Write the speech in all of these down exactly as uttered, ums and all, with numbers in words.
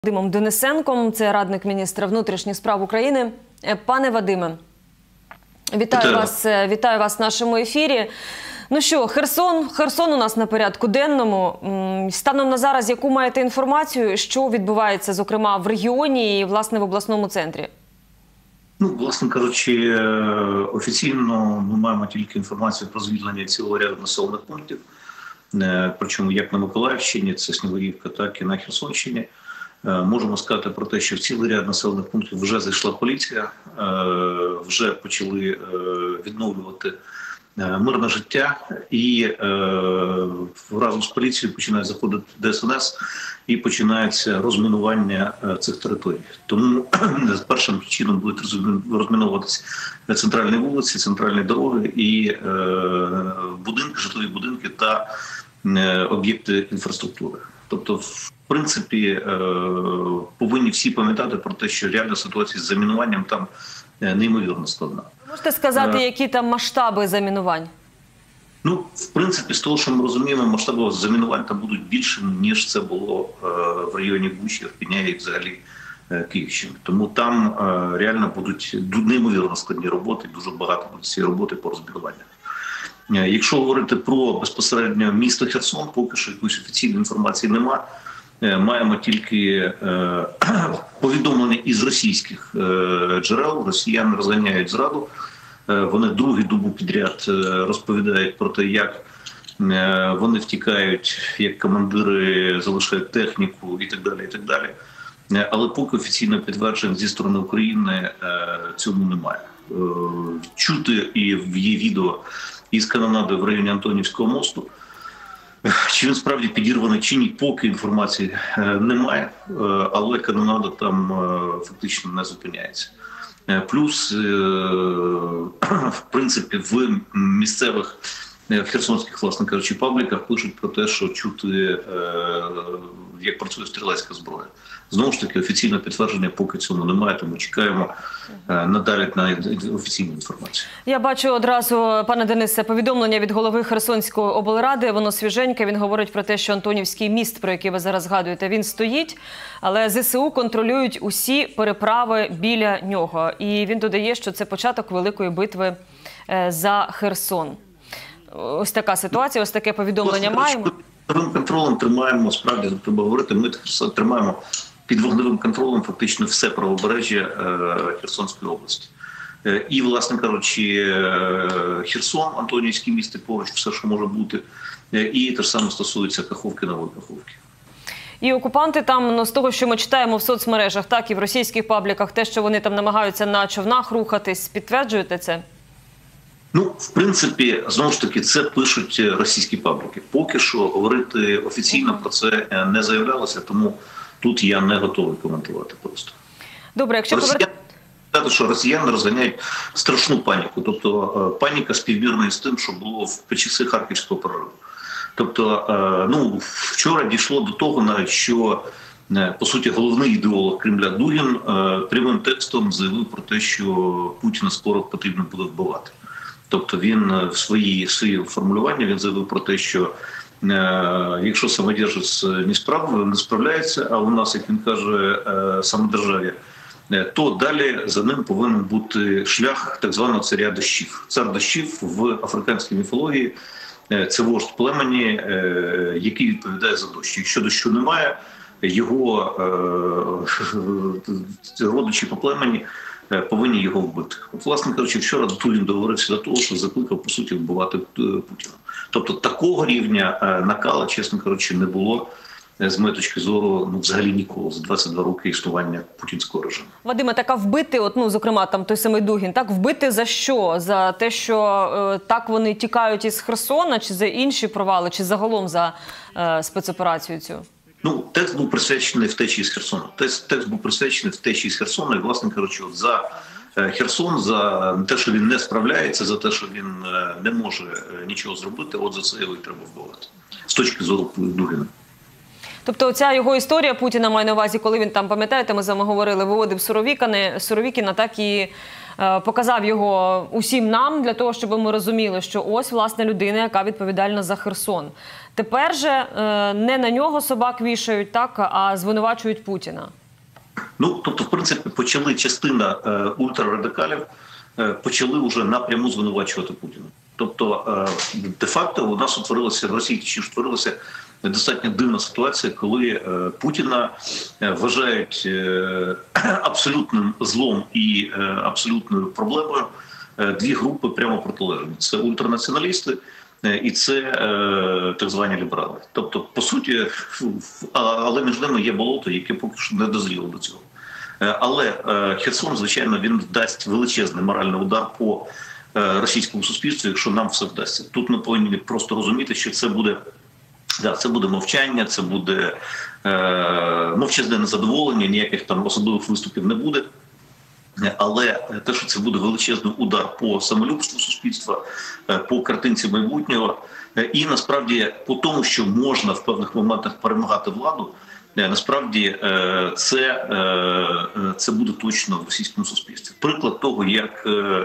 Вадимом Денисенком, це радник міністра внутрішніх справ України. Пане Вадиме, вітаю вас, вітаю вас в нашому ефірі. Ну що, Херсон, Херсон у нас на порядку денному. Станом на зараз, яку маєте інформацію, що відбувається, зокрема, в регіоні і, власне, в обласному центрі? Ну, власне кажучи, офіційно ми маємо тільки інформацію про звільнення цілого ряду населених пунктів. Причому як на Миколаївщині, це Снігурівка, так і на Херсонщині. Можемо сказати про те, що в цілий ряд населених пунктів вже зайшла поліція, вже почали відновлювати мирне життя, і разом з поліцією починає заходити Де Ес Ен Ес і починається розмінування цих територій. Тому першим чином будуть розміновуватися центральні вулиці, центральні дороги і будинки, житлові будинки та об'єкти інфраструктури. Тобто, в принципі, повинні всі пам'ятати про те, що реальна ситуація з замінуванням там неймовірно складна. Можете сказати, а, які там масштаби замінувань? Ну, в принципі, з того, що ми розуміємо, масштаби замінувань там будуть більшими, ніж це було в районі Бучі, Ірпеня і взагалі Київщини. Тому там реально будуть неймовірно складні роботи, дуже багато буде цієї роботи по розмінуванню. Якщо говорити про безпосередньо місто Херсон, поки що якоїсь офіційної інформації немає. Маємо тільки е, повідомлення із російських е, джерел. Росіяни розганяють зраду. Е, вони другу добу підряд е, розповідають про те, як е, вони втікають, як командири залишають техніку і так далі. І так далі. Е, але поки офіційно підтверджень зі сторони України е, цьому немає. Е, чути і є відео із канонади в районі Антонівського мосту. Чи він справді підірваний, чи ні, поки інформації немає, але канонада там фактично не зупиняється. Плюс, в принципі, в місцевих, в херсонських, власне кажучи, пабліках пишуть про те, що чути, як працює стрілецька зброя. Знову ж таки, офіційного підтвердження поки цьому немає, тому чекаємо надалі на офіційну інформацію. Я бачу одразу, пане Денисе, повідомлення від голови Херсонської облради, воно свіженьке, він говорить про те, що Антонівський міст, про який ви зараз згадуєте, він стоїть, але Зе Се У контролюють усі переправи біля нього. І він додає, що це початок великої битви за Херсон. Ось така ситуація, ось таке повідомлення маємо. Під вогневим контролем тримаємо, справді, треба говорити, ми тримаємо під вогневим контролем фактично все правобережжя Херсонської області. І, власне кажучи, Херсон, Антонівське місто поруч, все, що може бути. І те ж саме стосується Каховки, Нової Каховки. І окупанти там, ну, з того, що ми читаємо в соцмережах, так і в російських пабліках, те, що вони там намагаються на човнах рухатись, підтверджуєте це? Ну, в принципі, знову ж таки, це пишуть російські пабліки. Поки що говорити офіційно про це не заявлялося, тому тут я не готовий коментувати просто. Добре, якщо повернути... що росіяни розганяють страшну паніку. Тобто паніка співмірна з тим, що було в часи Харківського прориву. Тобто, ну, вчора дійшло до того, навіть, що, по суті, головний ідеолог Кремля Дугін прямим текстом заявив про те, що Путіна скоро потрібно буде вбивати. Тобто він в свої, в свої формулювання він заявив про те, що е, якщо самодержець не, справ, не справляється, а у нас, як він каже, е, самодержав'я, е, то далі за ним повинен бути шлях так званого царя дощів. Цар дощів в африканській міфології е, – це вождь племені, е, який відповідає за дощ. Якщо дощу немає, його е, родичі по племені повинні його вбити. От, власне кажучи, вчора Дугін договорився до того, що закликав, по суті, вбивати Путіна. Тобто такого рівня накала, чесно кажучи, не було з моєї точки зору, ну, взагалі ніколи, за двадцять два роки існування путінського режиму. Вадиме, так а вбити, от, ну, зокрема, там той самий Дугін, так вбити за що? За те, що е, так вони тікають із Херсона, чи за інші провали, чи загалом за е, спецоперацію цю? Ну, текст був присвячений втечі з Херсона. Текст, текст був присвячений втечі з Херсона, і, власне кажучи, за Херсон, за те, що він не справляється, за те, що він не може нічого зробити, от за це його і треба вбивати. З точки зору Дугіна. Тобто ця його історія Путіна має на увазі, коли він там, пам'ятаєте, ми з вами говорили, виводив Суровікіна, Суровікіна, так і е, показав його усім нам для того, щоб ми розуміли, що ось, власне, людина, яка відповідальна за Херсон. Тепер же е, не на нього собак вішають, так, а звинувачують Путіна. Ну, тобто, в принципі, почали частина е, ультрарадикалів, е, почали вже напряму звинувачувати Путіна. Тобто, е, де-факто у нас утворилася, в Росії чи утворилася достатньо дивна ситуація, коли е, Путіна е, вважають е, абсолютним злом і е, абсолютною проблемою е, дві групи прямо протилежні. Це ультранаціоналісти і це е, так звані ліберали. Тобто, по суті, але між ними є болото, яке поки що не дозріло до цього. Але е, Херсон, звичайно, він дасть величезний моральний удар по е, російському суспільству, якщо нам все вдасться. Тут ми повинні просто розуміти, що це буде, да, це буде мовчання, це буде е, мовчазне незадоволення, ніяких там особливих виступів не буде. Але те, що це буде величезний удар по самолюбству суспільства, по картинці майбутнього, і насправді по тому, що можна в певних моментах перемагати владу, насправді це, це буде точно в російському суспільстві. Приклад того, як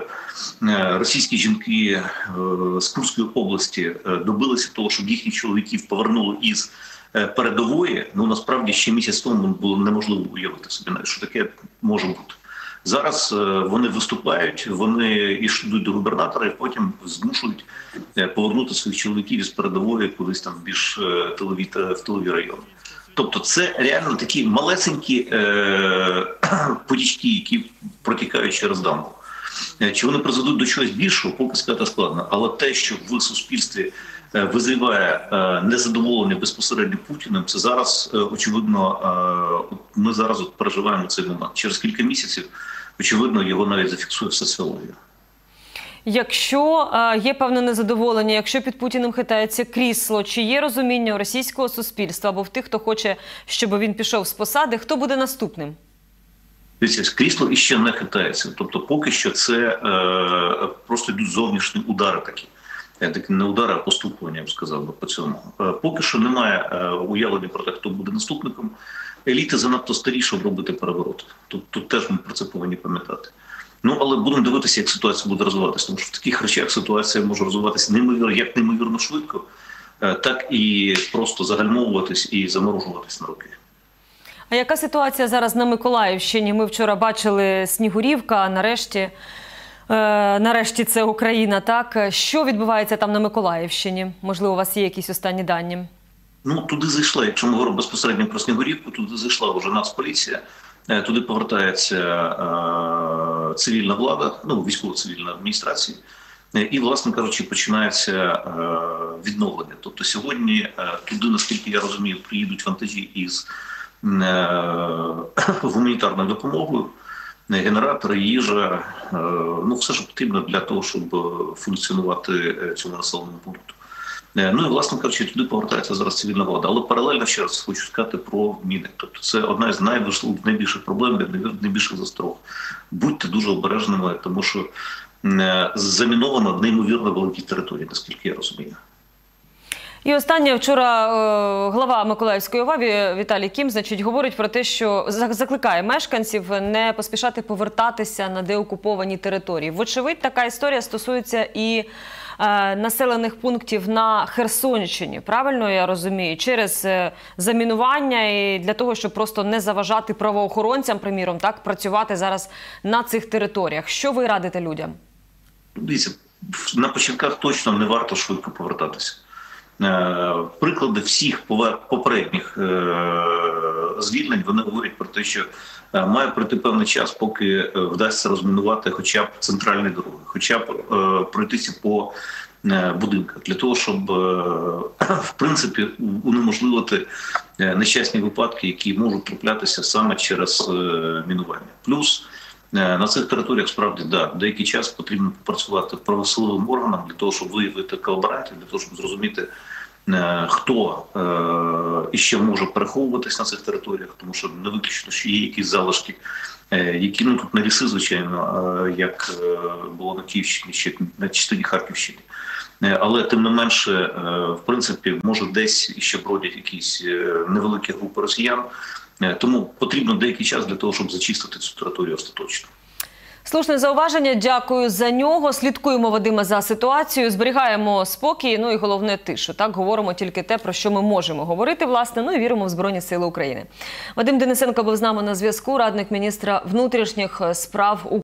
російські жінки з Курської області добилися того, щоб їхніх чоловіків повернули із передової, ну насправді ще місяць тому було неможливо уявити собі, що таке може бути. Зараз вони виступають, вони йдуть до губернатора і потім змушують повернути своїх чоловіків із передової кудись там більш тилові, в тилові райони. Тобто це реально такі малесенькі е, потічки, які протікають через дамбу. Чи вони призведуть до чогось більшого, поки сказати складно. Але те, що в суспільстві визиває незадоволення безпосередньо Путіним, це зараз, очевидно, ми зараз от переживаємо цей момент. Через кілька місяців, очевидно, його навіть зафіксує соціологія. Якщо е, є певне незадоволення, якщо під Путіним хитається крісло, чи є розуміння у російського суспільства або в тих, хто хоче, щоб він пішов з посади, хто буде наступним? Дивіться, крісло іще не хитається. Тобто поки що це е, просто йдуть зовнішні удари такі. Такі не удари, а постукування, я б сказав би, по цьому. Е, поки що немає е, уявлення про те, хто буде наступником. Еліти занадто старі, щоб робити перевороти. Тут, тут теж ми про це повинні пам'ятати. Ну, але будемо дивитися, як ситуація буде розвиватися. Тому що в таких речах ситуація може розвиватися неймовірно, як неймовірно швидко, так і просто загальмовуватись і заморожуватись на роки. А яка ситуація зараз на Миколаївщині? Ми вчора бачили Снігурівка, нарешті, е, нарешті це Україна, так? Що відбувається там на Миколаївщині? Можливо, у вас є якісь останні дані? Ну, туди зайшла, якщо ми говоримо безпосередньо про Снігурівку, туди зайшла вже Нацполіція. Туди повертається е, цивільна влада, ну, військово-цивільна адміністрація, і, власне кажучи, починається е, відновлення. Тобто сьогодні е, туди, наскільки я розумію, приїдуть вантажі із е, гуманітарною допомогою, генератори, їжа, е, ну, все, що потрібно для того, щоб функціонувати цьому населеному пункту. Ну і, власне кажучи, туди повертається зараз цивільна влада. Але паралельно, ще раз хочу сказати про міни. Тобто це одна з найбільших проблем, найбільших застрог. Будьте дуже обережними, тому що заміновано неймовірно великі території, наскільки я розумію. І останнє, вчора глава Миколаївської ОВА Віталій Кім, значить, говорить про те, що закликає мешканців не поспішати повертатися на деокуповані території. Вочевидь, така історія стосується і населених пунктів на Херсонщині, правильно я розумію, через замінування і для того, щоб просто не заважати правоохоронцям, приміром, так, працювати зараз на цих територіях. Що ви радите людям? Дивіться, на початках точно не варто швидко повертатися. Приклади всіх попередніх звільнень, вони говорять про те, що має пройти певний час, поки вдасться розмінувати хоча б центральні дороги, хоча б пройтися по будинках, для того, щоб, в принципі, унеможливити нещасні випадки, які можуть траплятися саме через мінування. Плюс на цих територіях, справді, да, деякий час потрібно попрацювати правосудовим органам для того, щоб виявити колаборантів, для того, щоб зрозуміти, хто е, іще може переховуватись на цих територіях, тому що не виключно, що є якісь залишки, е, які, ну, тут не ліси, звичайно, е, як е, було на Київщині, ще на частині Харківщини. Але тим не менше, в принципі, може десь ще бродять якісь невеликі групи росіян. Тому потрібно деякий час для того, щоб зачистити цю територію остаточно. Слушне зауваження, дякую за нього. Слідкуємо, Вадиме, за ситуацією, зберігаємо спокій, ну і головне тишу. Так, говоримо тільки те, про що ми можемо говорити, власне, ну і віримо в Збройні Сили України. Вадим Денисенко був з нами на зв'язку, радник міністра внутрішніх справ України.